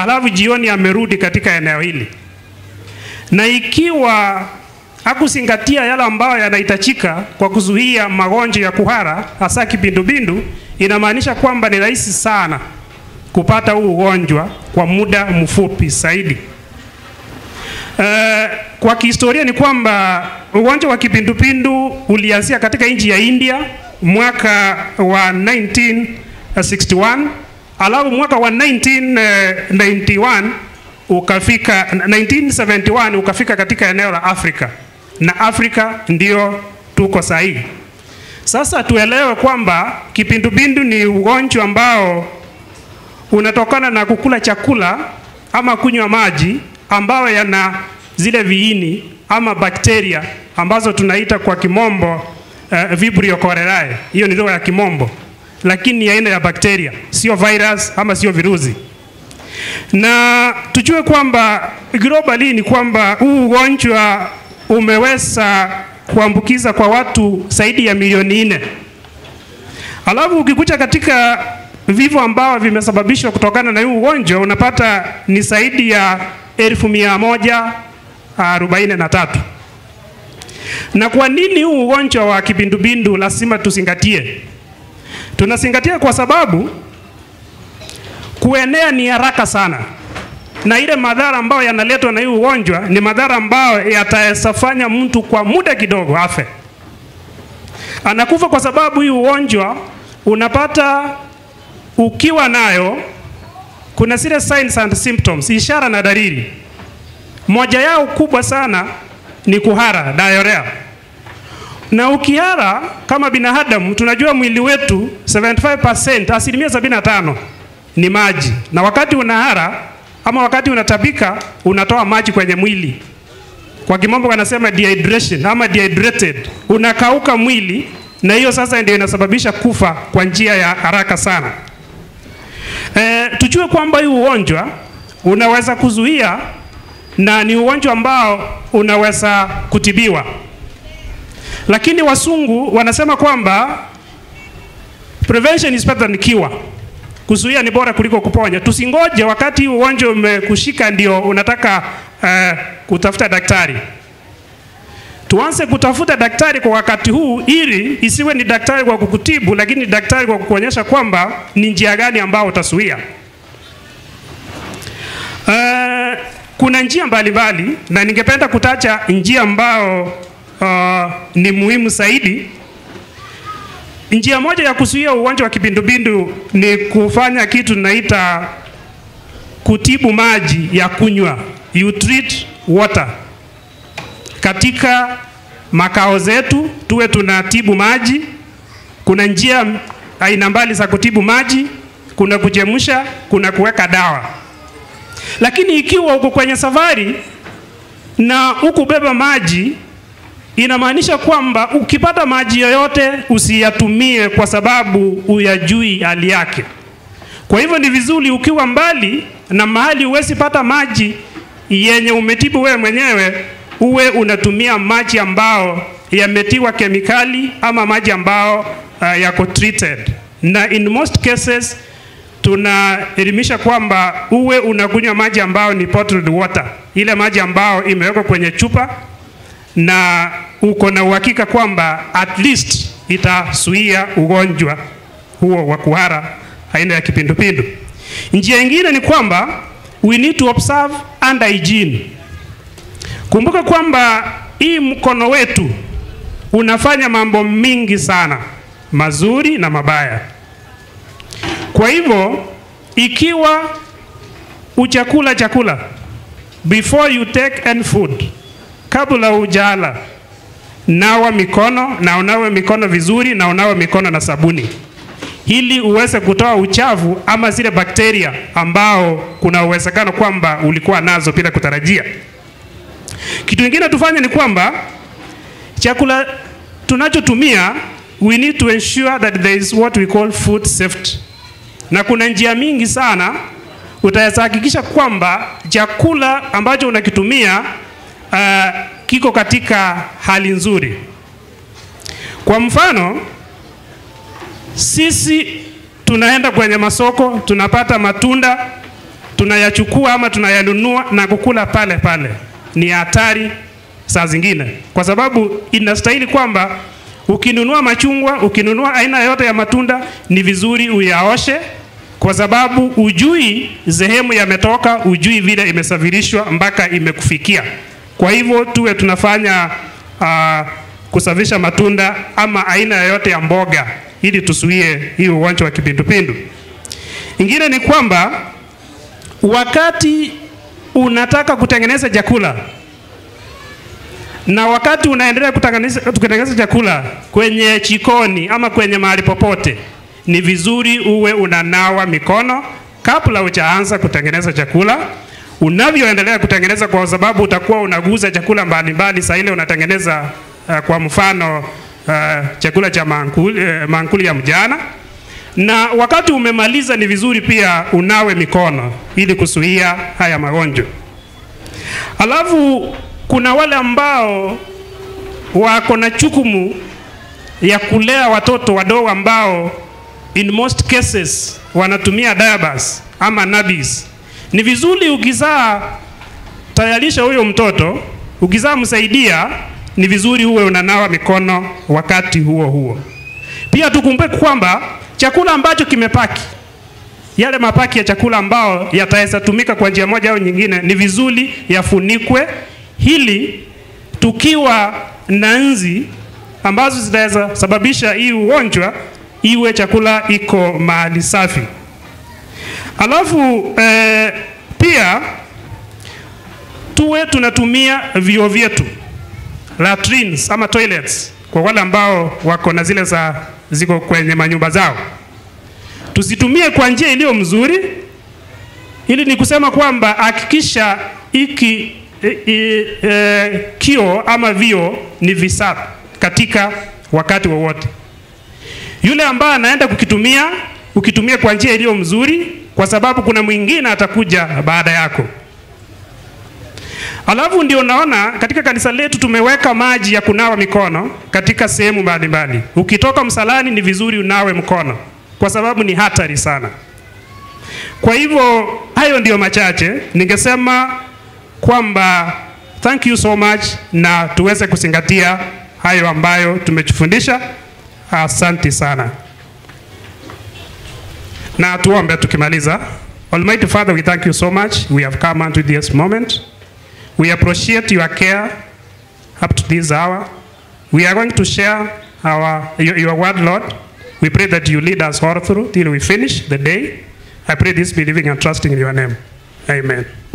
alafu jioni amerudi katika eneo hili. Na ikiwa hakuzingatia yale ambayo yanahitajika kwa kuzuia magonjwa ya kuhara hasa kipindubindu, inamaanisha kwamba ni rahisi sana kupata huu ugonjwa kwa muda mfupi zaidi. Kwa kihistoria ni kwamba ugonjwa wa kipindupindu ulianzia katika nchi ya India mwaka wa 1961, alafu mwaka wa 1971 ukafika katika eneo la Afrika, na Afrika ndio tuko sahihi. Sasa tuelewe kwamba kipindupindu ni ugonjwa ambao unatokana na kukula chakula ama kunywa maji ambao yana zile viini ama bakteria ambazo tunaita kwa kimombo Vibrio cholerae. Hiyo ni lugha ya kimombo, lakini aina ya bakteria, sio virus ama sio virusi. Na tujue kwamba globally ni kwamba huu ugonjwa umeweza kuambukiza kwa watu zaidi ya milioni 4. Alafu ukikuja katika vifo ambao vimesababishwa kutokana na huu ugonjwa unapata ni zaidi ya 1143. Na kwa nini huu ugonjwa wa kipindubindu lazima tuzingatie? Tunazingatia kwa sababu kuenea ni haraka sana, na ile madhara ambayo yanaletwa na huu ugonjwa ni madhara ambayo yatasafanya mtu kwa muda kidogo afe. Anakufa kwa sababu huu ugonjwa unapata ukiwa nayo kuna zile signs and symptoms, ishara na dalili. Moja yao kubwa sana ni kuhara, diarrhea. Na ukihara kama binadamu tunajua mwili wetu 75%, asilimia 75 ni maji. Na wakati unahara ama wakati unatabika unatoa maji kwenye mwili. Kwa kimombo wanasema dehydration ama dehydrated. Unakauka mwili, na hiyo sasa ndio inasababisha kufa kwa njia ya haraka sana. Tujue kwamba hii ugonjwa unaweza kuzuia na ni ugonjwa ambao unaweza kutibiwa. Lakini wasungu wanasema kwamba prevention is better than cure. Kuzuia ni bora kuliko kuponya. Tusingoje wakati ugonjwa umekushika ndio unataka kutafuta daktari. Tuanze kutafuta daktari kwa wakati huu, ili isiwe ni daktari kwa kukutibu, lakini daktari kwa kukuonyesha kwamba ni njia gani ambao utazuia. Kuna njia mbalimbali na ningependa kutaja njia ambao ni muhimu zaidi. Njia moja ya kuzuia ugonjwa wa kipindubindu ni kufanya kitu tunaita kutibu maji ya kunywa. You treat water. Katika makao zetu tuwe tunatibu maji. Kuna njia aina mbali za kutibu maji, kuna kuchemsha, kuna kuweka dawa. Lakini ikiwa uko kwenye safari na ukubeba maji, inamaanisha kwamba ukipata maji yoyote usiyatumie kwa sababu uyajui hali yake. Kwa hivyo ni vizuri ukiwa mbali na mahali uwezi pata maji yenye umetibu wewe mwenyewe, uwe unatumia maji ambao yametiwa kemikali ama maji ambao yako treated. Na in most cases tunaelimisha kwamba uwe unakunywa maji ambao ni bottled water, ile maji ambao imewekwa kwenye chupa na uko na uhakika kwamba at least itazuia ugonjwa huo wa kuhara aina ya kipindupindu. Njia nyingine ni kwamba we need to observe under hygiene. Kumbuka kwamba hii mkono wetu unafanya mambo mingi sana, mazuri na mabaya. Kwa hivyo ikiwa uchakula chakula, before you take any food, kabla ujala, nawa mikono, na unawe mikono vizuri, na unawe mikono na sabuni, ili uweze kutoa uchafu ama zile bakteria ambao kuna uwezekano kwamba ulikuwa nazo bila kutarajia. Kitu kingine tufanye ni kwamba chakula tunachotumia, we need to ensure that there is what we call food safety. Na kuna njia mingi sana utahakikisha kwamba chakula ambacho unakitumia kiko katika hali nzuri. Kwa mfano, sisi tunaenda kwenye masoko, tunapata matunda tunayachukua ama tunayanunua na kukula pale pale. Ni hatari saa zingine, kwa sababu inastahili kwamba ukinunua machungwa, ukinunua aina yote ya matunda, ni vizuri uyaoshe, kwa sababu ujui sehemu yametoka, ujui vile imesafirishwa mpaka imekufikia. Kwa hivyo tuwe tunafanya kusafisha matunda ama aina yote ya mboga ili tusuie hii ugonjwa wa kipindupindu. Ingine ni kwamba wakati unataka kutengeneza chakula na wakati unaendelea kutengeneza chakula kwenye jikoni ama kwenye mahali popote, ni vizuri uwe unanawa mikono kabla hujaanza kutengeneza chakula. Unavyoendelea kutengeneza, kwa sababu utakuwa unaguza chakula mbalimbali saa ile unatengeneza kwa mfano chakula cha mankuli ya mjana, na wakati umemaliza ni vizuri pia unawe mikono ili kuzuia haya magonjwa. Alafu kuna wale ambao wako na jukumu ya kulea watoto wadogo ambao in most cases wanatumia diapers ama nappies. Ni vizuri ukizaa tayarisha huyo mtoto, ukizaa msaidia, ni vizuri uwe unanawa mikono wakati huo huo. Pia tukumbuke kwamba chakula ambacho kimepaki, yale mapaki ya chakula ambao yataweza tumika kwa njia moja au nyingine, ni vizuri yafunikwe ili tukiwa na nzi ambazo zitaweza sababisha hii ugonjwa, iwe chakula iko mahali safi. Alafu pia tuwe tunatumia vyoo vyetu, latrines ama toilets, kwa wale ambao wako na zile ziko kwenye manyumba zao. Tusitumie kwa njia iliyo mzuri, ili ni kusema kwamba hakikisha kio ama vio ni visafi katika wakati wowote. Yule ambaye anaenda ukitumia kwa njia iliyo mzuri, kwa sababu kuna mwingine atakuja baada yako. Alafu ndio naona katika kanisa letu tumeweka maji ya kunawa mikono katika sehemu mbalimbali. Ukitoka msalani ni vizuri unawe mkono, kwa sababu ni hatari sana. Kwa hivyo hayo ndio machache ningesema kwamba thank you so much, na tuweze kuzingatia hayo ambayo tumejifundisha. Asante sana. Na tuombe tukimaliza. Almighty Father, we thank you so much. We have come unto this moment. We appreciate your care up to this hour. We are going to share your word, Lord. We pray that you lead us all through till we finish the day. I pray this believing and trusting in your name. Amen.